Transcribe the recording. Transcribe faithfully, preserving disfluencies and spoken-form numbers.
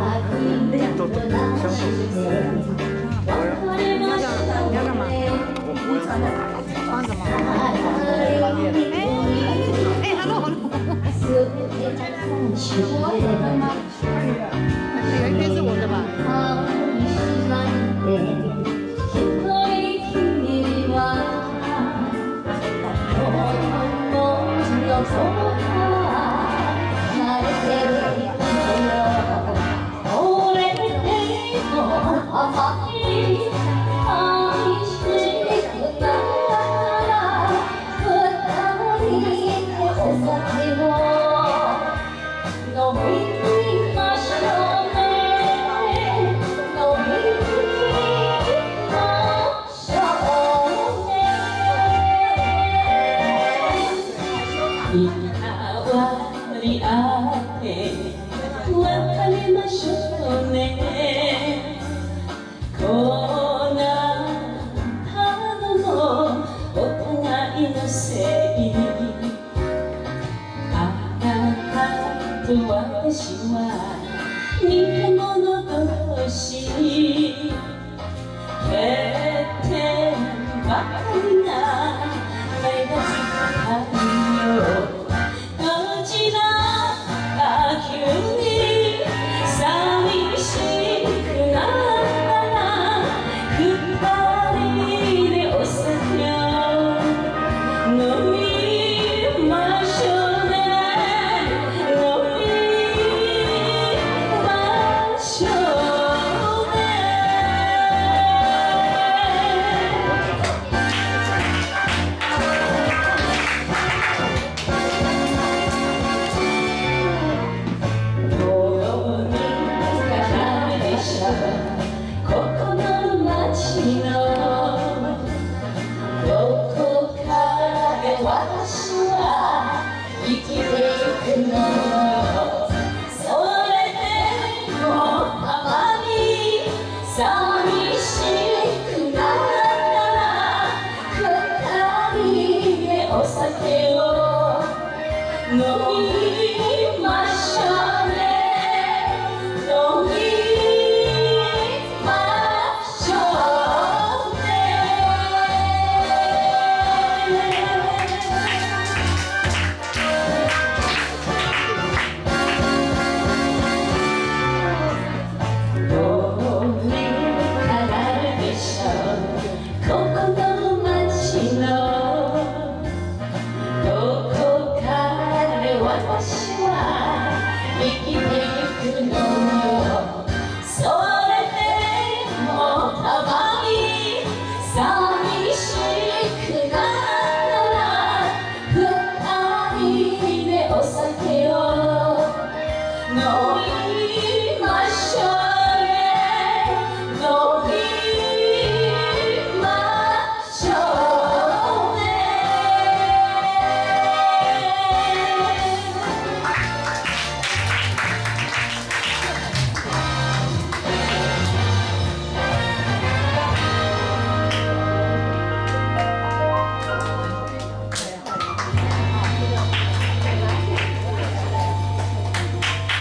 都相同。 你要干你要干嘛？ 我我要穿什么？哎哎，hello hello。有一篇是我的吧？ いたわりあって別れましょうねこうなったのもお互いのせいあなたと私は似た者同士欠点ばかりが目立つ太陽